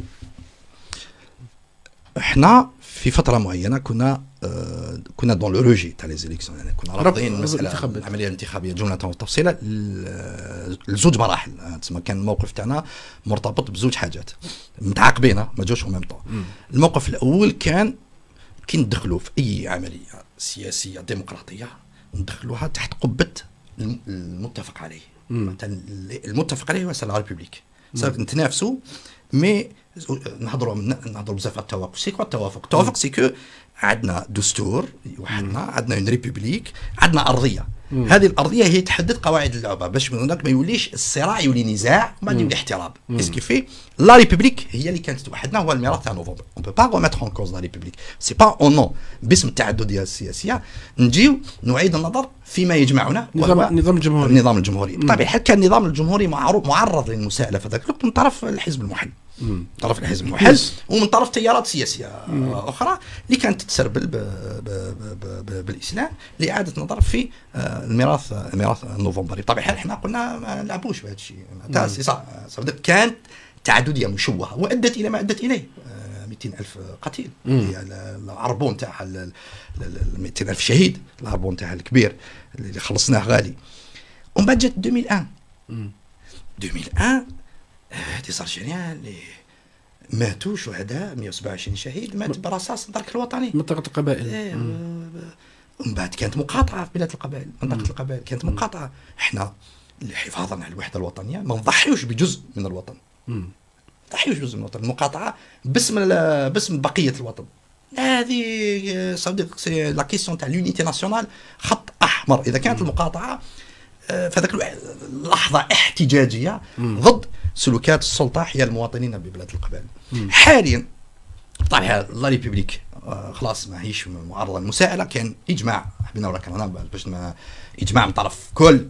Speaker 2: احنا في فتره معينه كنا آه كنا دون لو روجي تاع لي زيليكسيون، يعني كنا رافضين المساله العمليه الانتخابيه جمله وتفصيلا لزوج مراحل. تسمى كان الموقف تاعنا مرتبط بزوج حاجات متعاقبين ما جوش ميم طون. الموقف الاول كان كي ندخلوا في اي عمليه سياسيه ديمقراطيه ندخلوها تحت قبه المتفق عليه. مثلا المتفق عليه هو لا ريبوبليك، نتنافسوا مي نهضروا نهضروا بزاف على التوافق. سي كوا التوافق؟ التوافق سي كو عندنا دستور وحدنا، عندنا اون ريبوبليك، عندنا ارضيه. هذه الارضيه هي تحدد قواعد اللعبه باش من هناك ما يوليش الصراع، يولي نزاع وما يولي احترام. اسكي في لا ريبوبليك هي اللي كانت توحدنا، هو الميراث تاع نوفمبر. اون بو با روميتر اون كوز لا ريبوبليك، سي با اون نون باسم التعدديه السياسيه نجيو نعيد النظر فيما يجمعنا.
Speaker 1: نظام النظام الجمهوري.
Speaker 2: النظام الجمهوري بطبيعه الحال كان النظام الجمهوري معروض معرض للمساءله في ذاك الوقت من طرف الحزب المحل، من طرف الحزب المحل ومن طرف تيارات سياسيه اخرى اللي كانت تتسربل بالاسلام لاعاده النظر في الميراث الميراث النوفمبري. بطبيعه الحال احنا قلنا ما نلعبوش بهذا الشيء، كانت تعدديه مشوهه وادت الى ما ادت اليه. مئتين ألف قتيل، العربون تاعها مئتين ألف شهيد، العربون تاعها الكبير اللي خلصناه غالي. ومن بعد جات ألفين وواحد ألفين وواحد دي زالجيريان اللي ماتوا شهداء مئة وسبعة وعشرين شهيد مات برصاص الدرك الوطني
Speaker 1: منطقة القبائل.
Speaker 2: إيه ومن بعد كانت مقاطعة في بلاد القبائل، منطقة القبائل كانت مقاطعة. احنا حفاظا على الوحدة الوطنية ما نضحيوش بجزء من الوطن، ما نضحيوش بجزء من الوطن. المقاطعة باسم باسم بقية الوطن، هذه صدق سي لا كيسيون تاع لونيتي ناسيونال خط احمر. اذا كانت المقاطعة في هذاك اللحظه احتجاجيه ضد سلوكات السلطه حيال المواطنين ببلاد القبائل. حاليا طبعا لا ريبوبليك خلاص ما هيش معارضه المساءله، كان اجماع حبينا ولا كرهنا باش ما اجماع من طرف كل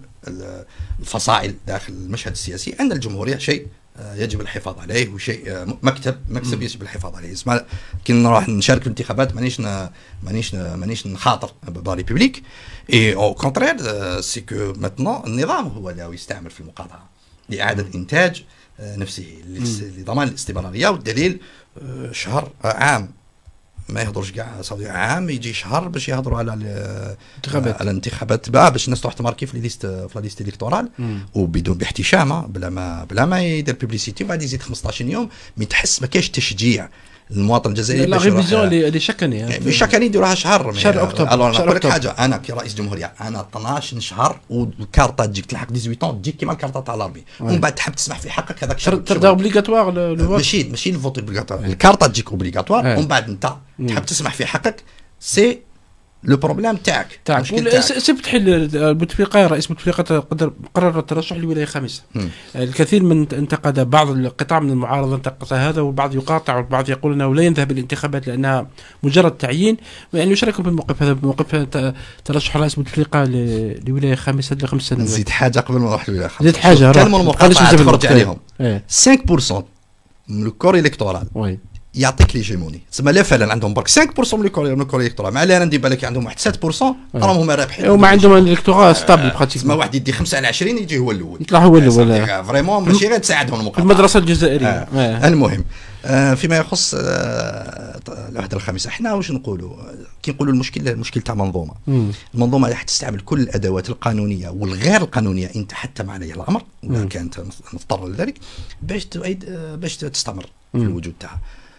Speaker 2: الفصائل داخل المشهد السياسي ان الجمهوريه شيء يجب الحفاظ عليه وشيء مكتب مكسب يجب الحفاظ عليه. اسمع كي نروح نشارك في الانتخابات مانيش مانيش مانيش نخاطر بلا ريبوبليك اي او كونترير سي كو ماتنون النظام هو اللي يستعمل في المقاطعه لاعاده انتاج نفسه لضمان الاستمراريه. والدليل شهر عام ما يهضرش كاع صافي عام يجي شهر باش يهضروا على الانتخابات على الانتخابات باش الناس تروح تماركي في ليست في لا ليست الكتورال وبدون باحتشام بلا ما بلا ما يدير بيبليسيتي وبعد يزيد خمسطاش يوم مي تحس ما كاينش تشجيع المواطن الجزائري.
Speaker 1: لا ريفيزيون اللي شكني
Speaker 2: في شكني يديروها شهر
Speaker 1: شهر اكتوبر.
Speaker 2: الو نقول لك حاجه، انا كرئيس جمهوريه انا اثناش شهر والكارطه تجيك تلحق ثمانية عشر تجيك كيما الكارطه تاع الارمي ومن بعد تحب تسمح في حقك هذاك الشهر
Speaker 1: تبدا اوبليغاتوار
Speaker 2: ماشي ماشي الفوت اوبليغاتوار الكارطه تجيك اوبليغاتوار ومن بعد انت تحب تسمح في حقك سي لو بروبليم تاعك
Speaker 1: تاعك سي بتحل بوتفليقه رئيس بوتفليقه قدر قرر الترشح لولايه خامسه. الكثير من انتقد بعض القطاع من المعارضه انتقد هذا والبعض يقاطع والبعض يقول انه لا يذهب الانتخابات لانها مجرد تعيين. يعني يشاركوا في الموقف هذا بموقف ترشح رئيس بوتفليقه لولايه خامسه لخمس سنوات.
Speaker 2: نزيد حاجه قبل ما نروح لولايه خامسه
Speaker 1: نزيد حاجه
Speaker 2: كلموا المقاطعه تخرج عليهم خمسة بالمئة من الكور الكتورال
Speaker 1: وي
Speaker 2: يعطيك ليجيموني تسمى لا فعلا عندهم برك خمسة بالمئة من الكور من الكور الكتورال مع اللي انا ندير بالك عندهم واحد سبعة بالمئة راهم هما رابحين
Speaker 1: وما عندهم الالكتورال ستابل براتيك
Speaker 2: تسمى واحد يدي خمسة على عشرين يجي هو الاول
Speaker 1: يطلع هو الاول
Speaker 2: فريمون ماشي غير تساعدهم المقاطعه
Speaker 1: المدرسه الجزائريه.
Speaker 2: آه. آه. المهم آه فيما يخص آه الوحده الخامسه احنا واش نقولوا كي نقولوا المشكل المشكل تاع منظومه مم. المنظومه راح تستعمل كل الادوات القانونيه والغير القانونيه ان تحتم عليها الامر اذا كانت مضطره لذلك باش تعيد آه باش تستمر مم. في الوجود تاعها.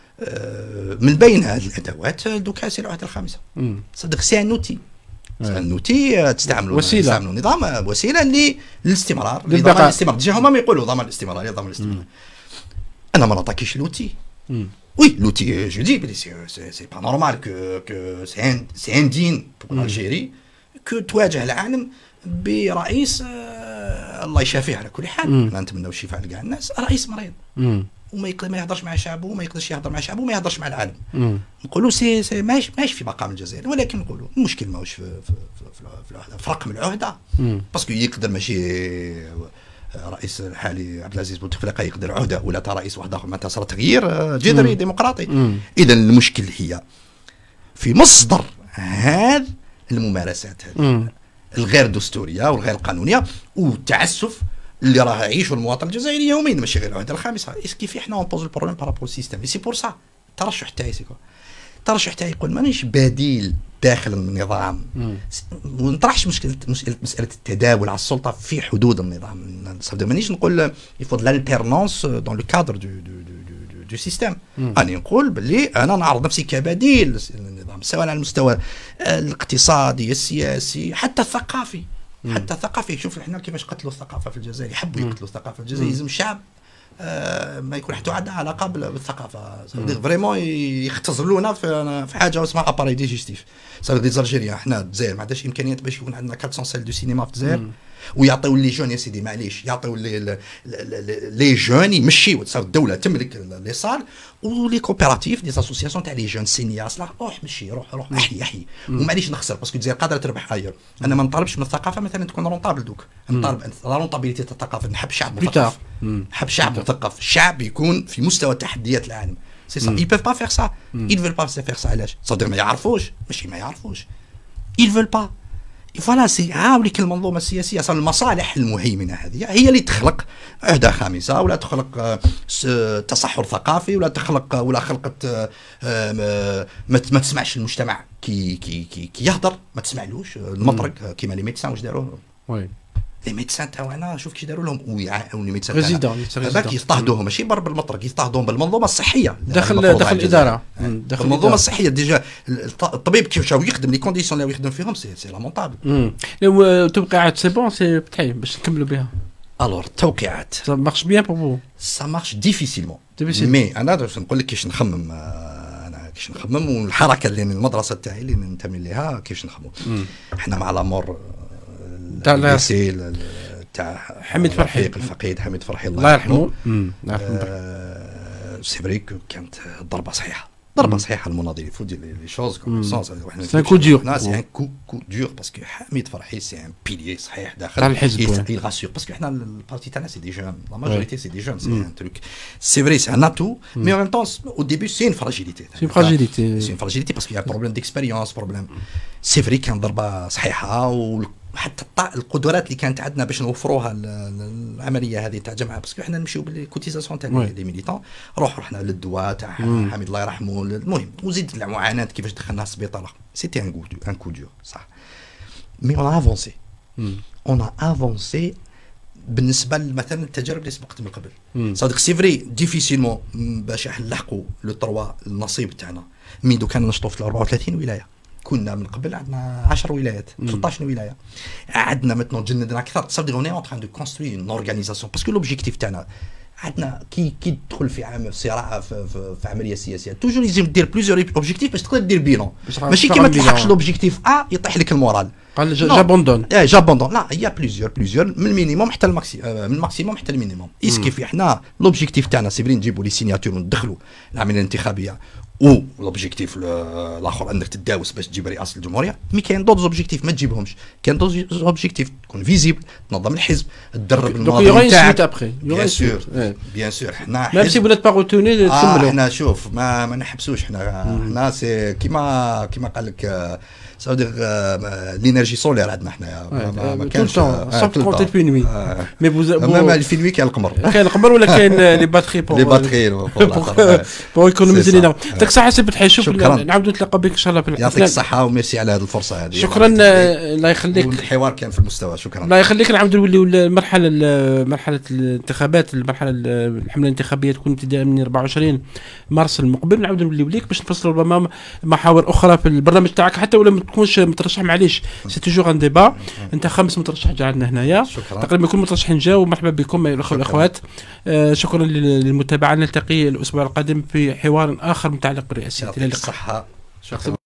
Speaker 2: آه من بين هذه الادوات دوكا سي الوحده الخامسه صدق سي ان اوتي نوتي تستعملوا
Speaker 1: وسيله
Speaker 2: تستعملوا نظام وسيله للاستمرار لضمان الاستمرار. ديجا هما ما يقولوا ضمان الاستمرار ضمان الاستمرار. انا ما نعطيكش لوتي وي لوتي جو دي سي سي با نورمال كو كو سي سي اندين بور الجيري كو تواجه العالم برئيس الله يشافيه على كل حال. انا نتمنى الشفاء لكاع الناس. رئيس مريض وما يقدر ما يهضرش مع شعبه وما يقدرش يهضر مع شعبه وما يهضرش مع العالم. نقولوا سي سي ماشي ماشي في مقام الجزائر ولكن نقولوا المشكل ماهوش في في في, في, في, في رقم العهده باسكو يقدر ماشي رئيس الحالي عبد العزيز بوتفليقه يقدر عهده ولا تا رئيس واحد اخر معناتها صار تغيير جذري ديمقراطي. اذا المشكل هي في مصدر هذه الممارسات هذه الغير دستوريه والغير قانونيه والتعسف اللي راه يعيشوا المواطن الجزائري يوميا ماشي غير الوحده الخامسه. كيف احنا اون بوز البروبليم بارابور سيستيم سي بور سا الترشح تاعي سي كو الترشح تاعي يقول مانيش بديل داخل النظام ما نطرحش مشكله مساله مساله التداول على السلطه في حدود النظام. مانيش نقول يفضل لالتيرنونس دون لو كادر دو دو دو سيستيم. انا نقول باللي انا نعرض نفسي كبديل للنظام سواء على المستوى الاقتصادي السياسي حتى الثقافي حتى الثقافي. شوف احنا كيفاش قتلوا الثقافه في الجزائر يحبوا يقتلوا الثقافه في الجزائر. لازم الشعب آه ما يكون حتى عندها علاقه بالثقافه فريمون يختزلونا في في حاجه اسمها اباري ديجيستيف. صافي دي زالجيريا احنا الجزائر ما عندهاش امكانيات باش يكون عندنا أربعمائة سال دو سينما في الجزائر ويعطيو لي جون يا سيدي معليش يعطيو لي لي جون يمشيو تصاوب الدوله تملك لي صال ولي كوبيراتيف دي اسوسياسيون تاع لي جون سينياس روح مشي روح روح احيي احيي ومعليش نخسر باسكو الجزائر قادره تربح اير. انا ما نطالبش من الثقافه مثلا تكون رونطابل دوك نطالب لا رونطابيليتي تاع الثقافه. نحب شعب مثقف نحب شعب مثقف الشعب يكون في مستوى تحديات العالم سي سا. ils peuvent pas faire ça ils veulent pas faire ça علاش صدق ما يعرفوش ماشي ما يعرفوش ils veulent pas فوالا سي عاولك المنظومه السياسيه صار المصالح المهيمنه هذه هي اللي تخلق عهده خامسه ولا تخلق تصحر ثقافي ولا تخلق ولا خلقت ما تسمعش المجتمع كي كي كي, كي يهضر ما تسمعلوش المطرق كيما لي ميدسان واش داروا وي لي ميدسان تاعنا شوف كي داروا لهم ولي ميدسان
Speaker 1: ريزيدون
Speaker 2: هذاك يضطهدوهم ماشي بر بالمطرق يضطهدوهم بالمنظومه الصحيه
Speaker 1: داخل داخل الاداره
Speaker 2: داخل المنظومه الصحيه. ديجا الطبيب كيفاش يخدم لي كونديسيون اللي يخدم فيهم سي سي لامونطابل.
Speaker 1: التوقيعات سي بون سي بتاعي باش نكملوا بها.
Speaker 2: الور التوقيعات
Speaker 1: سا مارش بيان بور فو
Speaker 2: سا مارش ديفيسيلمون مي انا باش نقول لك كيفاش نخمم انا كيفاش نخمم والحركه اللي المدرسه تاعي اللي ننتمي ليها كيفاش نخمم. احنا مع لامور الديسي تاع
Speaker 1: حميد فرحي
Speaker 2: الفقيد حميد فرحي
Speaker 1: الله يرحمه.
Speaker 2: سي فري كانت ضربه صحيحه ضربه صحيحه المناضلين فو دي لي شوز كوم سونس
Speaker 1: سي كو دور
Speaker 2: سي ان كو كو دور باسكو حميد فرحي سي ان بيليي صحيح داخل
Speaker 1: تاع الحزب
Speaker 2: il rassure باسكو حنا البارتي تاعنا سي دي جون لا ماجوريتي سي دي جون سي ان تروك سي فري سي ان اتو مي ان طون او ديبي سي ان فراجيليتي
Speaker 1: سي فراجيليتي
Speaker 2: سي فراجيليتي باسكو يا بروبليم ديكسبيريونس بروبليم سي فري كان ضربه صحيحه و حتى القدرات اللي كانت عندنا باش نوفروها العمليه هذه تاع جمعها باسكو حنا نمشيو بالكوتيزاسيون تاع لي ميليتون روحوا رحنا للدواء تاع حميد الله يرحمه المهم وزيد المعاناه كيفاش دخلناها السبيطار سيتي ان كو ان كو دور صح مي اون افونسي اون افونسي بالنسبه مثلا التجارب اللي سبقت من قبل صادق سي فري ديفيسيلمون باش نلحقوا لو تروا النصيب تاعنا مي دو كان نشطوا في أربعة وثلاثين ولايه كنا من قبل عندنا عشر ولايات ثلاثة عشر ولايه عندنا مثلا جندنا اكثر صافي اون اون تران دو كونستروي اون اورغانيزاسيون باسكو لوبجيكتيف تاعنا عندنا كي كي تدخل في عام في صراع في, في, في عمليه سياسيه توجور لازم دير بليزيور اوبجيكتيف باش تقدر دير بيلون ماشي كي ما تلحقش لوبجيكتيف ا يطيح لك المورال
Speaker 1: قال جابوندون
Speaker 2: اي جابوندون لا هي بليزيور بليزيور من المينيموم حتى الماكسي من الماكسيموم حتى المينيموم اسكي في احنا لوبجيكتيف تاعنا سي فري نجيبوا لي سيناتور وندخلوا العمليه الانتخابيه و لوبجيكتيف الاخر انك تداوس باش تجيب رئاسه الجمهوريه مي كاين دوز اوبجيكتيف ما تجيبهمش كاين دوز اوبجيكتيف تكون فيزيبل تنظم الحزب تدرب
Speaker 1: المنظمين تاعك بيان
Speaker 2: سور بيان سور حنا
Speaker 1: ميم سي بولات با روتوني
Speaker 2: تسملوا حنا شوف ما ما نحبسوش حنا حنا سي كيما كيما قال لك سادير لينيرجي سولير عندنا حنايا
Speaker 1: ما كانش صوب كونتي في نوي
Speaker 2: مي ميم في نوي كاين القمر
Speaker 1: كاين القمر ولا كاين لي باتري
Speaker 2: لي باتري
Speaker 1: بو ايكونوميزي لينا يعطيك الصحه سي فتحي شوف نعاودوا نتلاقاو بك ان شاء الله في
Speaker 2: يعطيك الصحه وميرسي على هذه الفرصه هذه
Speaker 1: شكرا الله يخليك
Speaker 2: الحوار كان في المستوى شكرا
Speaker 1: الله يخليك نعاودوا نوليو المرحله مرحله الانتخابات المرحله الحمله الانتخابيه تكون ابتداء من أربعة وعشرين مارس المقبل نعاودوا نوليو ليك باش نفصلوا ربما محاور اخرى في البرنامج تاعك حتى ولا ما تكونش مترشح معليش سي توجور ان ديبا انت خامس مترشح جا عندنا هنايا تقريبا كل مترشحين جاوا مرحبا بكم الاخوه والاخوات آه شكرا للمتابعه نلتقي الاسبوع القادم في حوار اخر متعلق بالرئاسه
Speaker 2: الى اللقاء.